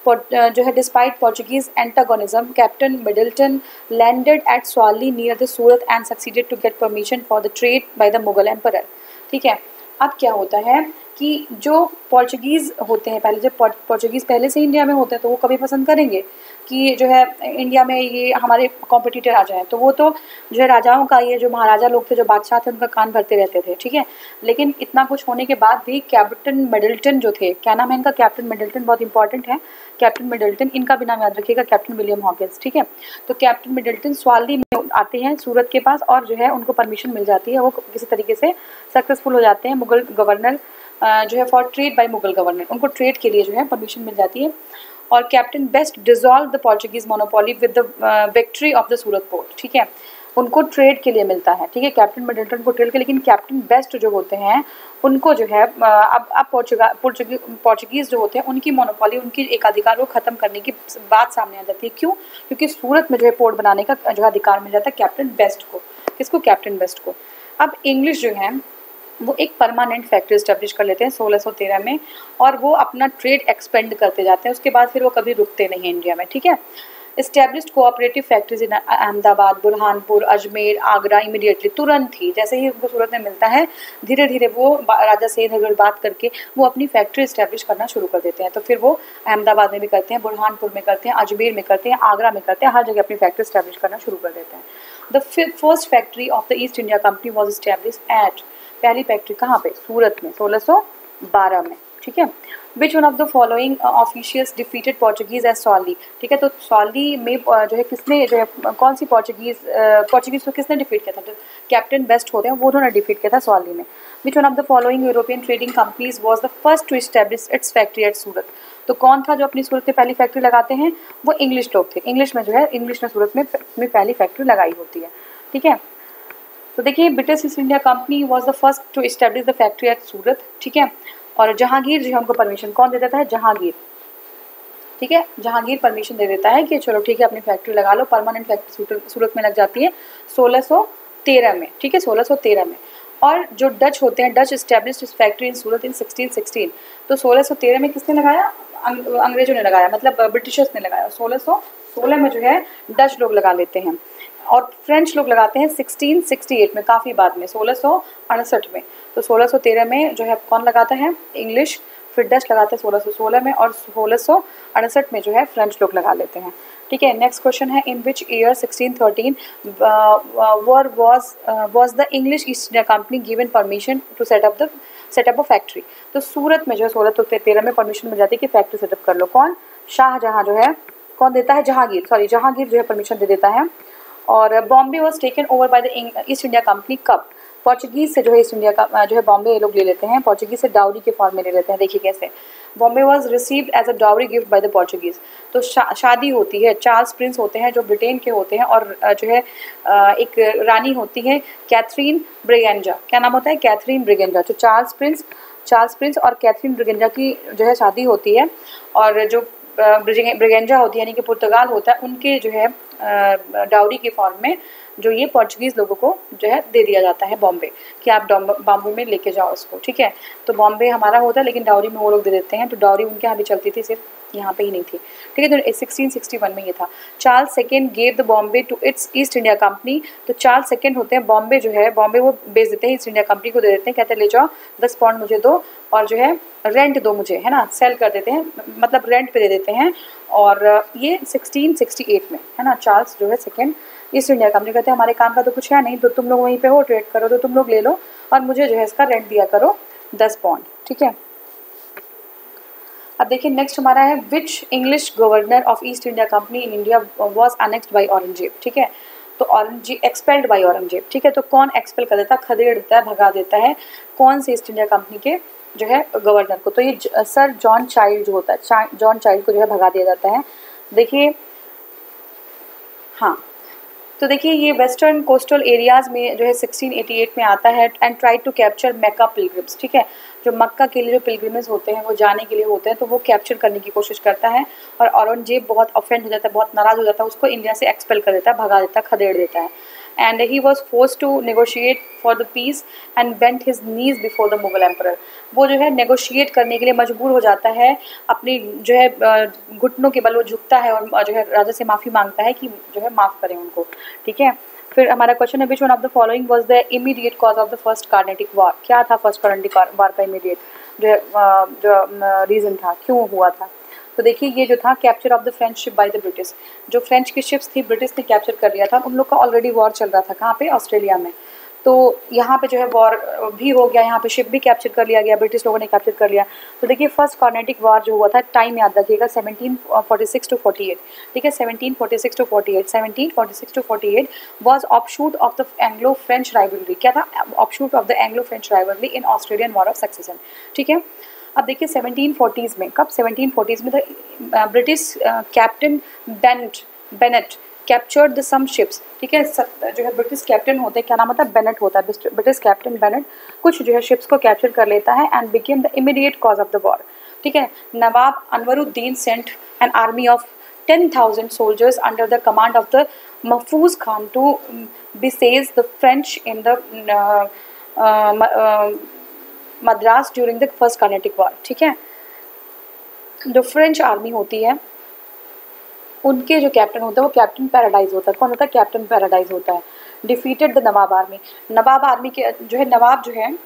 जो है despite Portuguese antagonism captain Middleton landed at Swally near the Surat and succeeded to get permission for the trade by the Mughal emperor. ठीक है, अब क्या होता है कि जो पोर्चुगीज़ होते हैं, पहले जब पोर्चुगीज़ पहले से इंडिया में होते हैं तो वो कभी पसंद करेंगे कि जो है इंडिया में ये हमारे कॉम्पिटिटर आ जाएं, तो वो तो जो है राजाओं का, ये जो महाराजा लोग थे, जो बादशाह थे, उनका कान भरते रहते थे। ठीक है, लेकिन इतना कुछ होने के बाद भी कैप्टन मिडल्टन जो थे, क्या नाम है इनका, कैप्टन मिडल्टन, बहुत इंपॉर्टेंट है कैप्टन मिडल्टन, इनका भी नाम याद रखिएगा, कैप्टन विलियम हॉकिंस। ठीक है, तो कैप्टन मिडल्टन स्वाली में आते हैं सूरत के पास और जो है उनको परमिशन मिल जाती है, वो किसी तरीके से सक्सेसफुल हो जाते हैं। मुगल गवर्नर जो है for trade by Mughal governor, उनको ट्रेड के लिए जो है परमिशन मिल जाती है। और captain Best dissolve the Portuguese monopoly with the victory of the Surat port. ठीक है, उनको ट्रेड के लिए मिलता है। ठीक है, कैप्टन मिडल्टन को ट्रेड के, लेकिन कैप्टन बेस्ट जो होते हैं उनको जो है अब अब पोर्चुगा पोर्चुगीज़ जो होते हैं उनकी मोनोपोली, उनकी एकाधिकार को ख़त्म करने की बात सामने आ जाती है। क्यों? क्योंकि सूरत में जो है पोर्ट बनाने का जो है अधिकार मिल जाता है कैप्टन बेस्ट को। किसको? कैप्टन बेस्ट को। अब इंग्लिश जो है वो एक परमानेंट फैक्ट्री इस्टेब्लिश कर लेते हैं सोलह सौ तेरह में, और वो अपना ट्रेड एक्सपेंड करते जाते हैं। उसके बाद फिर वो कभी रुकते नहीं हैं इंडिया में। ठीक है, established cooperative factories in Ahmedabad, Burhanpur, Ajmer, Agra immediately, तुरंत ही जैसे ही उनको सूरत में मिलता है, धीरे धीरे वो राजा सेठ अगर बात करके वो अपनी फैक्ट्री इस्टेब्लिश करना शुरू कर देते हैं। तो फिर वो अहमदाबाद में भी करते हैं, बुरहानपुर में करते हैं, अजमेर में करते हैं, आगरा में करते हैं, हर जगह अपनी फैक्ट्री इस्टेब्लिश करना शुरू कर देते हैं। The first factory of the East India company was establish at, पहली फैक्ट्री कहाँ पे? सूरत में, सोलह सौ बारह में। ठीक है, which one of the following officials defeated Portuguese as Swally. ठीक है, तो सॉली में जो है किसने जो है कौन सी पोर्चुगीज पोर्चुगीज को किसने डिफीट किया था? तो कैप्टन बेस्ट होते हैं वो उन्होंने डिफीट किया था सॉली में। Which one of the following European trading companies was the first to establish its factory at Surat. तो कौन था जो अपनी सूरत में पहली फैक्ट्री लगाते हैं? वो इंग्लिश लोग थे। इंग्लिश में जो है इंग्लिश ने सूरत में में पहली फैक्ट्री लगाई होती है। ठीक है, तो देखिए British East India Company was the first to establish the factory at Surat. ठीक है, और जहांगीर जो है उनको परमिशन कौन दे देता है? जहांगीर। ठीक है, जहांगीर परमिशन दे देता है कि चलो ठीक है अपनी फैक्ट्री लगा लो। परमानेंट फैक्ट्री सूरत में लग जाती है सोलह सौ तेरह में। ठीक है, सोलह सौ तेरह में। और जो डच होते हैं, डच एस्टैब्लिश्ड इस factory in Surat in sixteen sixteen. तो सोलह सौ तेरह में किसने लगाया? अंग्रेजों ने लगाया, मतलब ब्रिटिशर्स ने लगाया। सोलह सौ सोलह में जो है डच लोग लगा लेते हैं, और फ्रेंच लोग लगाते हैं सिक्सटीन सिक्सटी एट में, काफ़ी बाद में, सोलह सौ अड़सठ में। तो सोलह सौ तेरह में जो है कौन लगाता है? इंग्लिश, फिर डच लगाते हैं सोलह सौ सोलह में, और सोलह सौ अड़सठ में जो है फ्रेंच लोग लगा लेते हैं। ठीक है। नेक्स्ट क्वेश्चन है, in which year sixteen thirteen were was was the English East India Company given permission to set up the setup a factory. तो सूरत में जो है सोलह सौ तेरह में परमिशन मिल जाती है कि फैक्ट्री सेटअप कर लो। कौन? शाहजहां जो है, कौन देता है? जहांगीर, सॉरी जहांगीर जो है परमिशन दे देता है। और Bombay was taken over by the East India Company कब? पोर्चुगीज से जो है ईस्ट इंडिया का जो है बॉम्बे ये लोग ले लेते हैं, पोर्चुगीज से डाउरी के फॉर्म में ले लेते हैं। देखिए कैसे, Bombay was received as a dowry gift by the Portuguese. तो शा, शादी होती है, चार्ल्स प्रिंस होते हैं जो ब्रिटेन के होते हैं, और जो है एक रानी होती है कैथरीन ब्रिगेंजा। क्या नाम होता है? Catherine Braganza. तो चार्ल्स प्रिंस चार्ल्स प्रिंस और कैथरीन ब्रिगेंजा की जो है शादी होती है, और जो ब्रिगेंजा होती है यानी कि पुर्तगाल होता है, उनके जो है डाउरी के फॉर्म में जो ये पोर्चुगीज़ लोगों को जो है दे दिया जाता है बॉम्बे, कि आप बॉम्बे में लेके जाओ उसको। ठीक है, तो बॉम्बे हमारा होता है लेकिन डाउरी में वो लोग दे देते हैं। तो डाउरी उनके यहाँ भी चलती थी, सिर्फ यहाँ पे ही नहीं थी। ठीक है, तो सिक्सटीन सिक्सटी वन में ये था। Charles second gave the Bombay to its East India company. तो चार्ल्स सेकेंड होते हैं, बॉम्बे जो है बॉम्बे वो बेच देते हैं, ईस्ट इंडिया कंपनी को दे देते हैं, कहते हैं ले जाओ दस पाउंड मुझे दो, और जो है रेंट दो मुझे, है ना, सेल कर देते हैं, मतलब रेंट पे दे देते हैं। और ये सिक्सटीन सिक्सटी एट में, है ना, चार्ल्स जो है सेकेंड ईस्ट इंडिया कंपनी कहते हैं हमारे काम का तो कुछ है नहीं, तो तुम लोग वहीं पे हो, ट्रेड करो, तो तुम लोग ले लो और मुझे जो है इसका रेंट दिया करो दस पाउंड। ठीक है, अब देखिए नेक्स्ट हमारा है, which English governor of East India company in India was annexed by Aurangzeb. ठीक है, तो औरंगजेब एक्सपेल्ड बाई औरंगजेब। ठीक है, तो कौन एक्सपेल कर देता है? खदेड़ देता है, भगा देता है, कौन से ईस्ट इंडिया कंपनी के जो है गवर्नर को? तो ये सर जॉन चाइल्ड जो होता है, जॉन चाइल्ड को जो है भगा दिया जाता है। देखिए हाँ, तो देखिए ये वेस्टर्न कोस्टल एरियाज़ में जो है सिक्सटीन एटी एट में आता है, and try to capture Mecca pilgrims. ठीक है, जो मक्का के लिए जो पिलग्रिम्स होते हैं वो जाने के लिए होते हैं, तो वो कैप्चर करने की कोशिश करता है, और औरंगजेब बहुत ऑफेंड हो जाता है, बहुत नाराज़ हो जाता है, उसको इंडिया से एक्सपेल कर देता है, भगा देता है, खदेड़ देता है। And he was force to negotiate for the peace and bent his knees before the Mughal emperor. वो जो है नेगोशिएट करने के लिए मजबूर हो जाता है, अपनी जो है घुटनों के बल वो झुकता है और जो है राजा से माफ़ी मांगता है कि जो है माफ़ करें उनको। ठीक है, फिर हमारा क्वेश्चन है, which one of the following was the immediate cause of the first Carnatic war? क्या था फर्स्ट कार्नेटिक वॉर का इमीडिएट जो जो रीज़न था, क्यों हुआ था? तो देखिए ये जो था, capture of the French ship by the British. जो फ्रेंच की शिप्स थी ब्रिटिश ने कैप्चर कर लिया था, उन लोग का ऑलरेडी वॉर चल रहा था, कहाँ पे? ऑस्ट्रेलिया में। तो यहाँ पे जो है वॉर भी हो गया, यहाँ पे शिप भी कैप्चर कर लिया गया, ब्रिटिश लोगों ने कैप्चर कर लिया। तो देखिए फर्स्ट कार्नेटिक वॉर जो हुआ था, टाइम याद रखिएगा, seventeen forty six to forty eight. ठीक है, seventeen forty six to forty eight, seventeen forty six to forty eight was offshoot of the Anglo French rivalry. क्या था? Offshoot of the Anglo French rivalry in Australian war of succession. ठीक है, अब देखिए सेवनटीन फोर्टीज़ में, कब? सेवनटीन फोर्टीज़ में the British captain Bennet Bennet captured the some ships. ठीक है, जो है ब्रिटिश कैप्टन होते हैं, क्या नाम होता है? बेनेट होता है, ब्रिटिश कैप्टन बेनेट कुछ जो है शिप्स को कैप्चर कर लेता है, and became the immediate cause of the war. ठीक है, Nawab Anwaruddin sent an army of ten thousand soldiers under the command of the Mahfuz Khan to besiege the French in the uh, uh, Madras during the first Carnatic war. ठीक है, जो फ्रेंच आर्मी होती है उनके जो कैप्टन होता है वो कैप्टन पैराडाइज होता है। कौन होता है? कैप्टन पैराडाइज होता है। Defeated the Nawab army. Nawab army के जो है नवाब जो है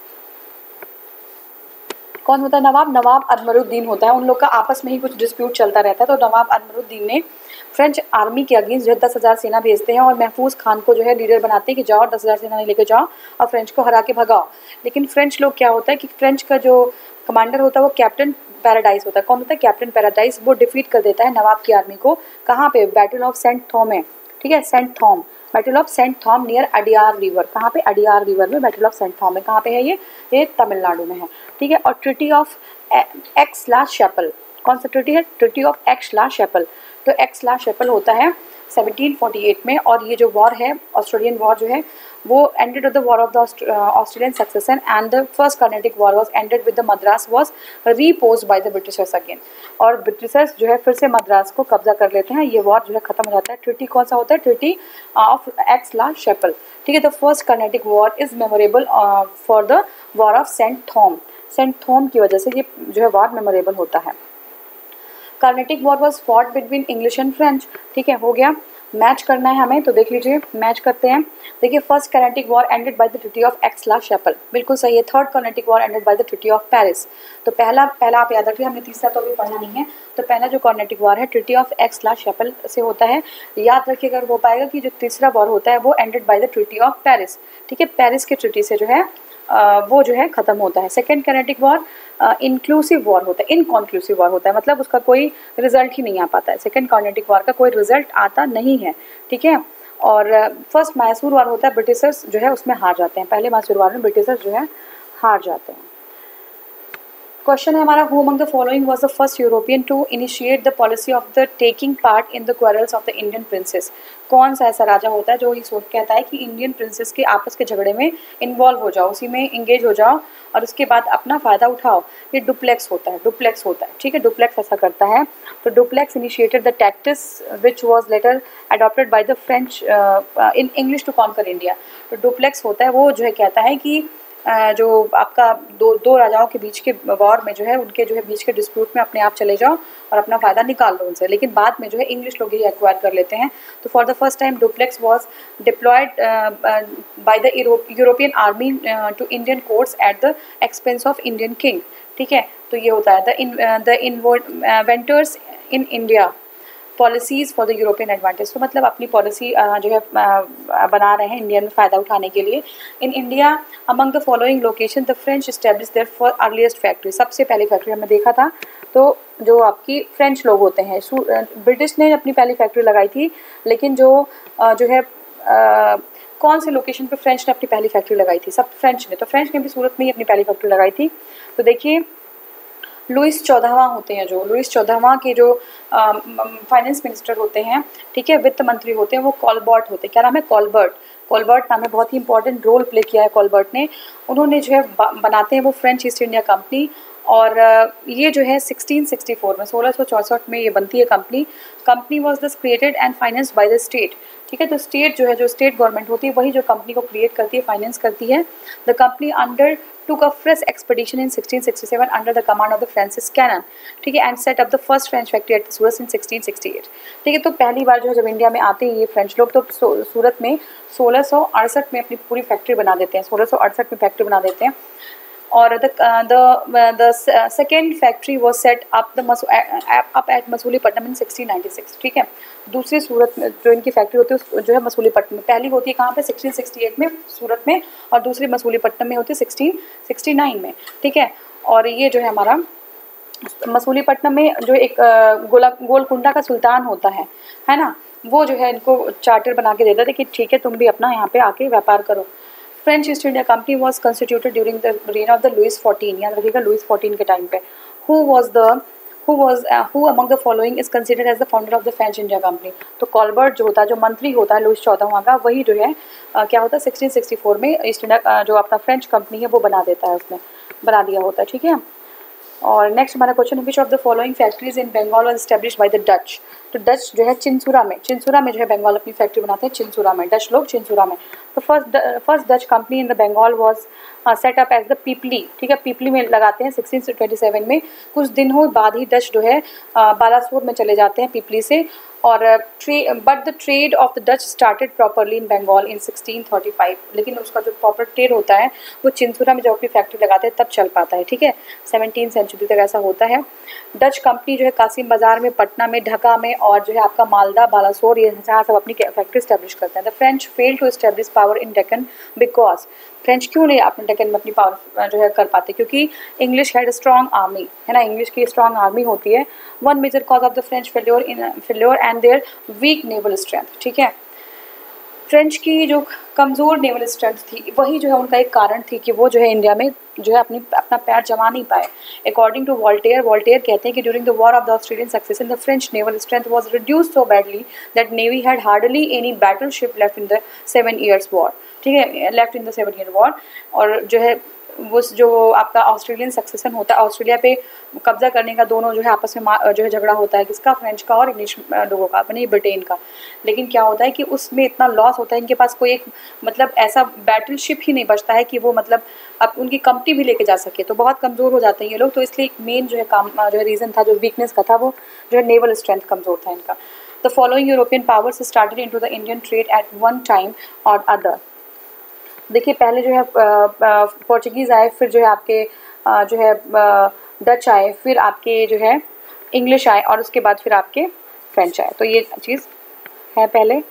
कौन होता है? नवाब नवाब अनवरुद्दीन होता है। उन लोग का आपस में ही कुछ डिस्प्यूट चलता रहता है, तो नवाब अनवरुद्दीन ने फ्रेंच आर्मी के अगेंस्ट जो है दस हज़ार सेना भेजते हैं और महफूज खान को जो है लीडर बनाते हैं कि जाओ दस हज़ार सेना लेके जाओ और फ्रेंच को हरा के भगाओ। लेकिन फ्रेंच लोग क्या होता है कि फ्रेंच का जो कमांडर होता है वो कैप्टन पैराडाइज होता है। कौन होता है? Captain paradise. वो डिफीट कर देता है नवाब की आर्मी को। कहाँ पे? बैटल ऑफ सेंट थॉम है। ठीक है, Saint Thome, battle of Saint Thome near Adyar river. कहाँ पे? अडियार रिवर में बैटल ऑफ सेंट थॉम है। कहाँ पे है ये? ये तमिलनाडु में है। ठीक है, और treaty of Aix la Chapelle. कौन सा ट्रिटी है? Treaty of Aix la Chapelle. तो एक्स ला शेपल होता है सेवनटीन फोर्टी एट में। और ये जो वॉर है ऑस्ट्रेलियन वॉर जो है वो ended with the war of the Australian succession and the first Carnatic war was ended with the Madras was reposed by the Britishers again. और ब्रिटिशर्स जो है फिर से मद्रास को कब्जा कर लेते हैं। ये वॉर जो है खत्म हो जाता है। ट्रिटी कौन सा होता है? Treaty of Aix la Chapelle. ठीक है, the first Carnatic war is memorable for the war of Saint Thome. Saint Thome की वजह से ये जो है वॉर मेमोरेबल होता है। Carnatic war was fought between English and French. ठीक है, हो गया। मैच करना है हमें, तो देख लीजिए मैच करते हैं। देखिए first Carnatic war ended by the treaty of Aix la Chapelle, बिल्कुल सही है। Third Carnatic war ended by the treaty of Paris, तो पहला पहला आप याद रखिए, हमने तीसरा तो अभी पढ़ा नहीं है। तो पहला जो कर्नाटिक वॉर है ट्रीटी ऑफ एक्स-ला-चैपल से होता है, याद रखिए अगर हो पाएगा कि जो तीसरा वॉर होता है वो ended by the treaty of Paris, ठीक है, पेरिस की ट्रीटी से जो है Uh, वो जो है ख़त्म होता है। Second Carnatic war inclusive war होता है, इनकॉन्क्लूसिव वॉर होता है, मतलब उसका कोई रिजल्ट ही नहीं आ पाता है। सेकेंड कर्नाटिक वॉर का कोई रिजल्ट आता नहीं है, ठीक है। और फर्स्ट uh, मैसूर वॉर होता है, ब्रिटिशर्स जो है उसमें हार जाते हैं, पहले मैसूर वॉर में ब्रिटिशर्स जो है हार जाते हैं। क्वेश्चन है हमारा, who among the following was the first European to initiate the policy of the taking part in the quarrels of the Indian princes. कौन सा ऐसा राजा होता है जो ये सोच कहता है कि इंडियन प्रिंसेस के आपस के झगड़े में इन्वॉल्व हो जाओ, उसी में इंगेज हो जाओ और उसके बाद अपना फ़ायदा उठाओ। ये डुप्लेक्स होता है, डुप्लेक्स होता है, ठीक है, डुप्लेक्स ऐसा करता है। तो Dupleix initiated the tactics which was later adopted by the French in English to conquer India. तो डुप्लेक्स होता है वो जो है कहता है कि Uh, जो आपका दो दो राजाओं के बीच के वॉर में जो है उनके जो है बीच के डिस्प्यूट में अपने आप चले जाओ और अपना फ़ायदा निकाल लो उनसे, लेकिन बाद में जो है इंग्लिश लोग ही एक्वायर कर लेते हैं। तो for the first time Dupleix was deployed by the European army to Indian courts at the expense of Indian king, ठीक है। तो ये होता है the the inventors in India policies for the European advantage. तो मतलब अपनी पॉलिसी जो है बना रहे हैं इंडिया में फ़ायदा उठाने के लिए। In India among the following location the French establish their for earliest factory, सबसे पहली फैक्ट्री हमने देखा था तो जो आपकी फ्रेंच लोग होते हैं, ब्रिटिश ने अपनी पहली फैक्ट्री लगाई थी, लेकिन जो जो है आ, कौन से लोकेशन पे फ्रेंच ने अपनी पहली फैक्ट्री लगाई थी, सब फ्रेंच ने, तो फ्रेंच ने भी सूरत में ही अपनी पहली फैक्ट्री लगाई थी। तो देखिए लुइस चौदहवां होते हैं, जो लुइस चौदहवां के जो फाइनेंस मिनिस्टर होते हैं, ठीक है, वित्त मंत्री होते हैं, वो कॉलबर्ट होते हैं। क्या नाम है? कॉलबर्ट। कॉलबर्ट नाम है, बहुत ही इंपॉर्टेंट रोल प्ले किया है कॉलबर्ट ने। उन्होंने जो है बनाते हैं वो फ्रेंच ईस्ट इंडिया कंपनी, और ये जो है सिक्सटीन सिक्सटी फोर में सोलह सौ चौंसठ में ये बनती है company. Company was thus created and financed by the state, ठीक है। तो स्टेट जो है, जो स्टेट गवर्नमेंट होती है वही जो कंपनी को क्रिएट करती है, फाइनेंस करती है। The company under took a fresh expedition in sixteen sixty-seven under the command of the Francis Cannon, ठीक है, and set up the first French factory at Surat in sixteen sixty-eight, ठीक है। तो पहली बार जो है जब इंडिया में आते हैं ये फ्रेंच लोग, तो सूरत में सोलह सौ अड़सठ में अपनी पूरी फैक्ट्री बना देते हैं, सोलह सौ अड़सठ में फैक्ट्री बना देते हैं। और the the second factory was set up the up at Masulipatnam in sixteen ninety six, ठीक है। दूसरी सूरत में जो इनकी फैक्ट्री होती है जो है मसूलीपट्टनम में, पहली होती है कहाँ पे? सिक्सटीन सिक्सटी एट में सूरत में, और दूसरी मसूलीपट्टनम में होती है सिक्सटीन सिक्सटी नाइन में, ठीक है। और ये जो है हमारा मसूलीपट्टनम में जो एक गोला गोलकुंडा का सुल्तान होता है है ना, वो जो है इनको चार्टर बना के देता था कि ठीक है तुम भी अपना यहाँ पे आके व्यापार करो। French East India company was constituted during the reign of the Louis fourteen, याद रखिएगा लुइस फोर्टीन के टाइम पे। Who was the who was who among the following is considered as the founder of the French India company. तो कॉलबर्ट जो होता है, जो मंत्री होता है लुइस चौदहवां का, वही जो है uh, क्या होता है सिक्सटीन सिक्सटी फोर में ईस्ट इंडिया uh, जो अपना फ्रेंच कंपनी है वो बना देता है, उसमें बना दिया होता है, ठीक है। और नेक्स्ट हमारा क्वेश्चन है, which of the following factories in Bengal was established by the Dutch. तो डच जो है चिंसुरा में, चिंसुरा में जो है बंगाल अपनी फैक्ट्री बनाते हैं, चिंसुरा में, डच लोग चिंसुरा में। तो first first Dutch company in the Bengal was setup as the Pipli, ठीक है, पीपली में लगाते हैं सिक्सटीन ट्वेंटी सेवन में। कुछ दिन हो बाद ही डच जो है uh, बालासोर में चले जाते हैं पीपली से, और ट्रे but the trade of the Dutch started properly in Bengal in sixteen thirty five, लेकिन उसका जो प्रॉपर ट्रेड होता है वो चिंसुरा में जब अपनी फैक्ट्री लगाते हैं तब चल पाता है, ठीक है। सेवनटीन सेंचुरी तक ऐसा होता है। डच कंपनी जो है कासिम बाजार में, पटना में, ढाका में, और जो है आपका मालदा, बालासोर, ये जहाँ सब अपनी फैक्ट्री स्टैब्लिश करते हैं। The French fail to establish power in Deccan because, French क्यों नहीं अपने डेक्कन में अपनी पावर जो है कर पाते? क्योंकि इंग्लिश हैड स्ट्रॉन्ग आर्मी, है ना, इंग्लिश की स्ट्रॉन्ग आर्मी होती है। One major cause of the French failure in failure and their weak naval strength, ठीक है। फ्रेंच की जो कमज़ोर नेवल स्ट्रेंथ थी वही जो है उनका एक कारण थी कि वो जो है इंडिया में जो है अपनी अपना पैर जमा नहीं पाए। अकॉर्डिंग टू वॉल्टेयर, वॉल्टेयर कहते हैं कि during the war of the Australian succession the French naval strength was reduced so badly that navy had hardly any battleship left in the seven years war, ठीक है, left in the seven year war. और जो है वो जो आपका ऑस्ट्रेलियन सक्सेशन होता है, ऑस्ट्रेलिया पे कब्जा करने का, दोनों जो है आपस में जो है झगड़ा होता है, किसका? फ्रेंच का और इंग्लिश लोगों का, अपने ब्रिटेन का। लेकिन क्या होता है कि उसमें इतना लॉस होता है, इनके पास कोई एक मतलब ऐसा बैटलशिप ही नहीं बचता है कि वो मतलब अब उनकी कंपनी भी लेके जा सके, तो बहुत कमज़ोर हो जाते हैं ये लोग। तो इसलिए एक मेन जो है काम जो है रीज़न था, जो वीकनेस का था, वो जो है नेवल स्ट्रेंथ कमज़ोर था इनका। The following European powers started into the Indian trade at one time और अदर। देखिए पहले जो है पोर्चुगीज़ आए, फिर जो है आपके uh, जो है डच uh, आए, फिर आपके जो है इंग्लिश आए और उसके बाद फिर आपके फ्रेंच आए। तो ये चीज़ है पहले।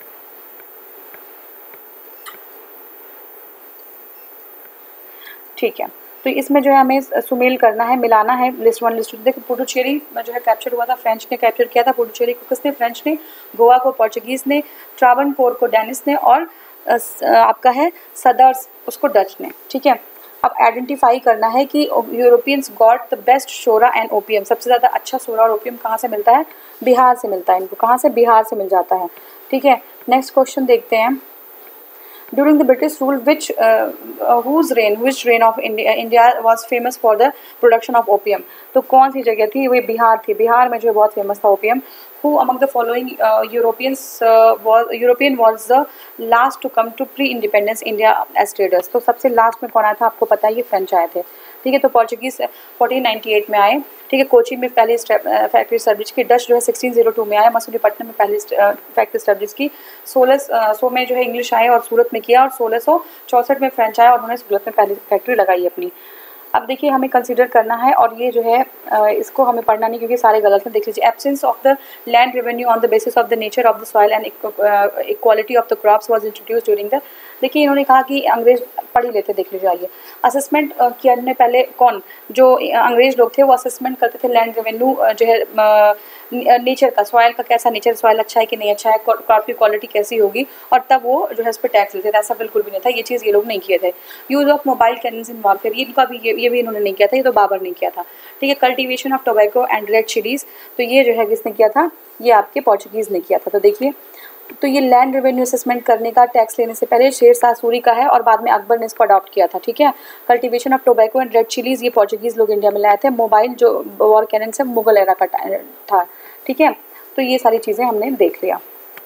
ठीक है, तो इसमें जो है हमें सुमेल करना है, मिलाना है लिस्ट वन लिस्ट टू। देखो पुडुचेरी जो है कैप्चर हुआ था, फ्रेंच ने कैप्चर किया था पुडुचेरी को। किसने? फ्रेंच ने। गोवा को पोर्चुगीज़ ने, ट्रावनकोर को डेनिस ने और आपका है सदर्स उसको डच ने। ठीक है, अब आइडेंटिफाई करना है कि यूरोपियंस गॉट द बेस्ट सोरा एंड ओपियम। सबसे ज़्यादा अच्छा सोरा और ओपियम कहाँ से मिलता है? बिहार से मिलता है इनको। कहाँ से? बिहार से मिल जाता है। ठीक है, नेक्स्ट क्वेश्चन देखते हैं। During the British rule, which uh, uh, whose reign, which reign of India, India was famous for the production of opium? तो कौन सी जगह थी? वो बिहार थी। बिहार में जो है बहुत फेमस था opium. Who among the following uh, Europeans uh, was European was the last to come to pre-independence India as traders? तो सबसे लास्ट में कौन आया था? आपको पता है, ये फ्रेंच आए थे। ठीक है, तो पोर्चुगीज़ फोर्टीन नाइन्टी एट में आए। ठीक है, कोची में पहली फैक्ट्री एस्टेब्लिश की। डच जो है सिक्सटीन ज़ीरो टू में आया। मसूलीपट्टनम में पहली फैक्ट्री एस्टेब्लिश की। सोलह सौ में जो है इंग्लिश आए और सूरत में किया, और सोलह सौ चौंसठ में फ्रेंच आया और उन्होंने सूरत में पहली फैक्ट्री लगाई अपनी। अब देखिए हमें कंसीडर करना है, और ये जो है इसको हमें पढ़ना नहीं क्योंकि सारे गलत हैं। देख लीजिए, absence of the land revenue on the basis of the nature of the soil and equality of the crops was introduce during the. देखिए इन्होंने कहा कि अंग्रेज पढ़ ही लेते। देख लीजिए, आइए असेसमेंट किया ने पहले कौन? जो अंग्रेज लोग थे वो असेसमेंट करते थे लैंड रेवेन्यू जो है नेचर का, सॉइल का कैसा नेचर, सॉइल अच्छा है कि नहीं अच्छा है, क्रॉप की क्वालिटी कैसी होगी, और तब वो जो है इस पर टैक्स लेते थे। ऐसा बिल्कुल भी नहीं था, ये चीज़ ये लोग नहीं किए थे। Use of mobile cannons in warfare, इनका भी ये, ये भी इन्होंने नहीं किया था, ये तो बाबर ने किया था। ठीक है, cultivation of tobacco and red chillies, तो ये जो है किसने किया था? ये आपके पोर्चुगीज़ ने किया था। तो देखिए, तो ये लैंड रेवेन्यू असेसमेंट करने का, टैक्स लेने से पहले शेर शाह सूरी का है और बाद में अकबर ने इसको अडॉप्ट किया था। ठीक है, cultivation of tobacco and red chillies ये पोर्चुगीज़ लोग इंडिया में लाए थे। मोबाइल जो वॉर कैनन से मुगल एरा का था। ठीक है, तो ये सारी चीज़ें हमने देख लिया।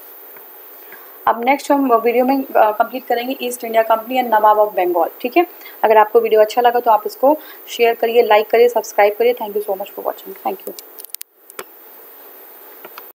अब नेक्स्ट हम वीडियो में कंप्लीट करेंगे East India Company and Nawab of Bengal. ठीक है, अगर आपको वीडियो अच्छा लगा तो आप इसको शेयर करिए, लाइक करिए, सब्सक्राइब करिए। Thank you so much for watching. Thank you.